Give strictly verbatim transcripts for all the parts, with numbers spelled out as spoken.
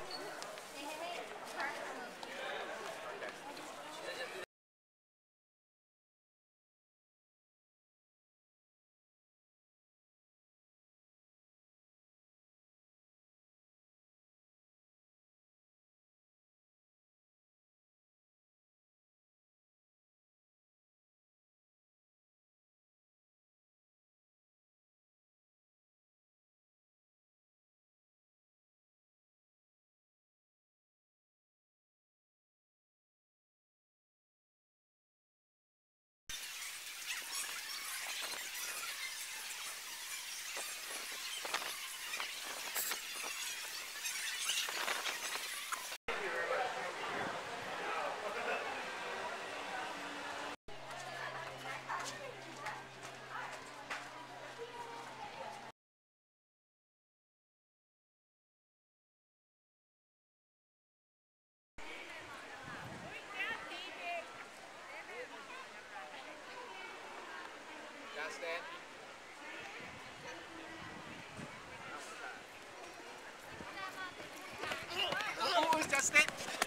Justin. Oh, it's Justin.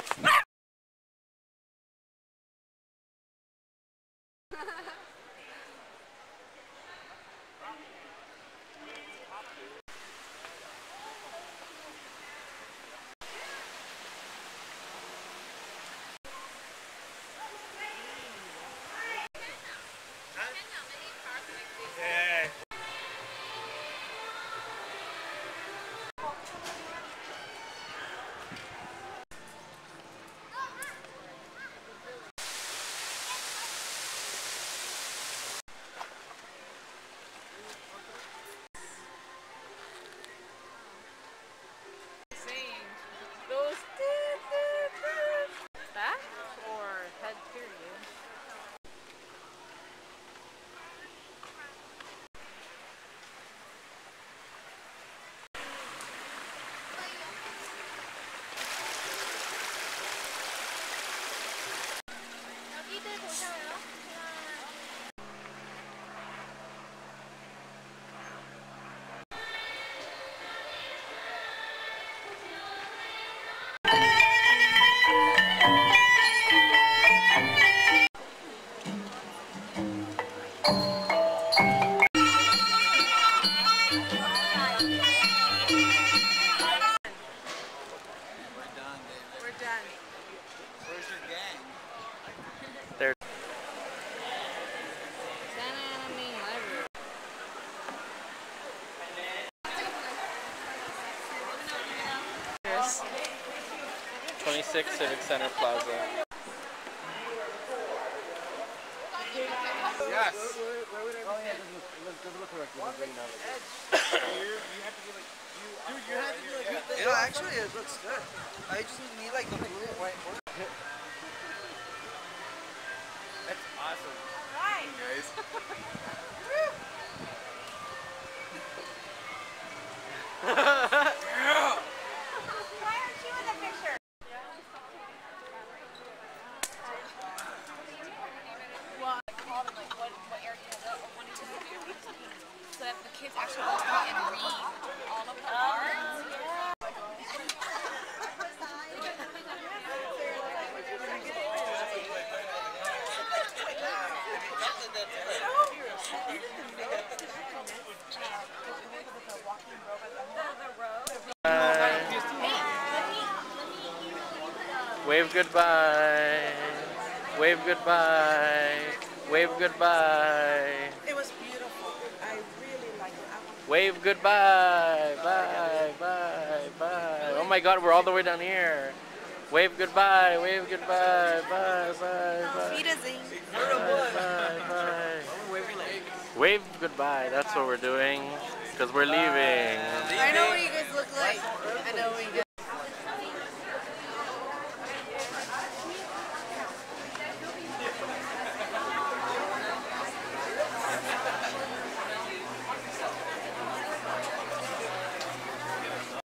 twenty-six Civic Center Plaza. Yes. Where would I oh yeah, it doesn't look correct. One thing now. You have to be like you. Dude, you have to be like this. You know, actually, it looks good. I just need like the blue and white one. That's awesome. All right, guys. Yeah. Why aren't you in the picture? Well, I called them like, what, what area is it? What did you do? So that the kids actually go through and read all of the cards. Wave goodbye. Wave goodbye. Wave goodbye. It was beautiful. I really liked it. Wave goodbye. Bye. Bye. Bye. Oh my God, we're all the way down here. Wave goodbye. Wave goodbye. Bye. Bye. Bye. Bye. Bye. Bye. Wave goodbye. That's what we're doing. Because we're leaving. I know what you guys look like. I know what you guys